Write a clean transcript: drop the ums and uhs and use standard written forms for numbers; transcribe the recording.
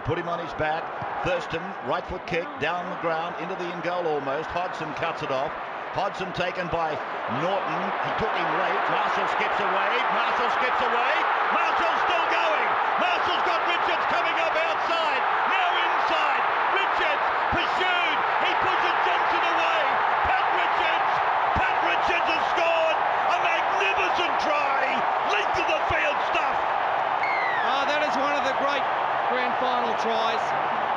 put him on his back. Thurston, right foot kick, down the ground, into the in goal almost. Hodgson cuts it off. Hodgson taken by Norton. He took him late. Marshall skips away. Marshall's still going. Marshall's got Richards coming up outside. Now inside. Richards pursued. He pushes Johnson away. Pat Richards has scored. A magnificent try. Length of the field stuff. Oh, that is one of the great grand final tries.